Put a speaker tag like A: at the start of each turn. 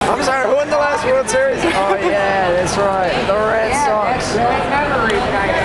A: I'm sorry, who won the last World Series?
B: Oh yeah, that's right. The Red Sox.
C: Memory kind of.